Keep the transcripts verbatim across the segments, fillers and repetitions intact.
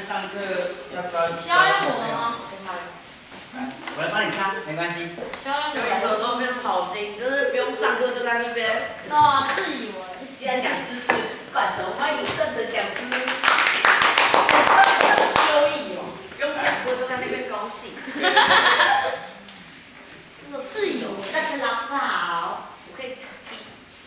上课要稍微。 需要用我的吗？ 来，我来帮你擦，没关系。 需要用对我来说都非常好心，就是不用上课就在那边。 哦，自以为。 既然讲师是冠城，欢迎邓成讲师。修艺哦，不用讲课就在那边高兴。真的是有，邓成老师好，我可以听。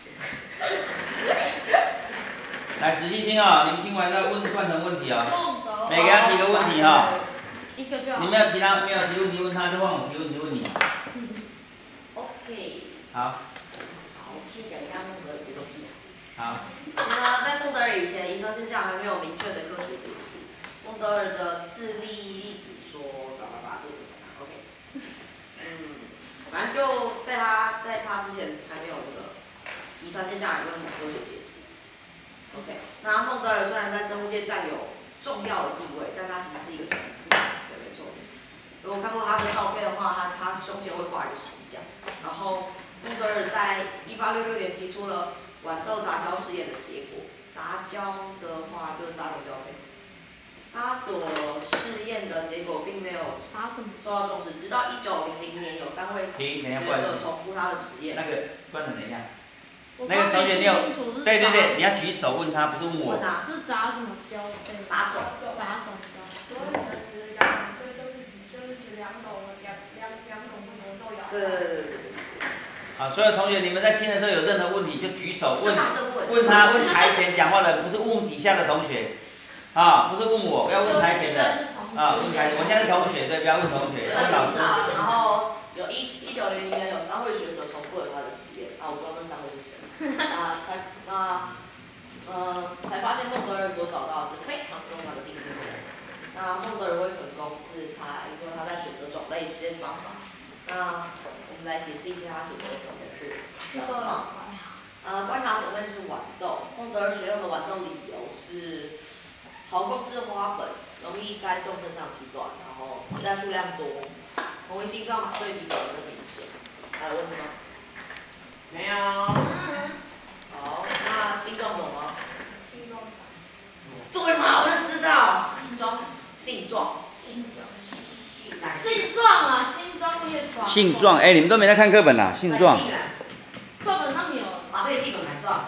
来，仔细听啊、哦，你们听完再问冠城问题啊、哦。每个人提个问题哈、哦。 一个就好。 你没有提他，没有提问题问他，就换我提问题问你啊。 嗯。OK。 好。 好，我去讲一下孟德尔的屁啊。 好。 那在孟德尔以前，遗传现象还没有明确的科学解释。孟德尔的自立粒子说，叭叭叭，这个 OK。嗯，反正就在他在他之前还没有那个遗传现象还没有什么科学解释。OK， 那孟德尔虽然在生物界占有重要的地位，但他其实是一个神父，对，没错。如果看过他的照片的话，他他胸前会挂一个十字架。然后孟德尔在一八六六年提出了豌豆杂交试验的结果。杂交的话就是杂种交配。他所试验的结果并没有受到重视，直到一九零零年有三位学者重复他的实验。 那个官人等一下。那个同学，你有对对对，你要举手问他，不是问我。 问他是杂什么交配？ 杂种。 杂种交。 所以呢，指两对就是指就是指两种两两两种不同豆芽。 对对对对。 好，所有同学，你们在听的时候有任何问题就举手问， 问问他，问台前讲话的，不是问底下的同学，啊，不是问我，要问台前的，啊，问台前，我现在是同学，对，不要问同学，问老师。 然后有一一九零零年有三位学者重复了他的实验，啊，我不知道那三位是谁，啊，才那呃才发现孟德尔所找到的是非常重要的定律。那孟德尔会成功是他因为他在选择种类实验方法。那我们来解释一下他选择的种类是什么？呃，观察种类是豌豆。孟德尔选用的豌豆理由是好控制花粉，容易栽种生长期短，然后子代数量多，同一形状对比表征明显。还有问题吗？没有。好，那性状懂吗？ 性状。 对嘛，我就知道。 性状。 性状。 性状。性状啊，性状列状。 性状，哎，你们都没在看课本啊？性状。 课本上有。 把这个系统来状。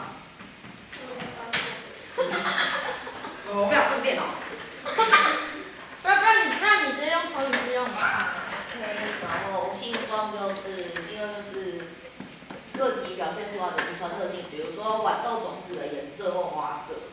我不想用电脑。 不然你，不然你直接用投影机用你看。 OK， 然后性状就是性状就是个体表现出来的遗传特性，比如说豌豆种子的颜色或花色。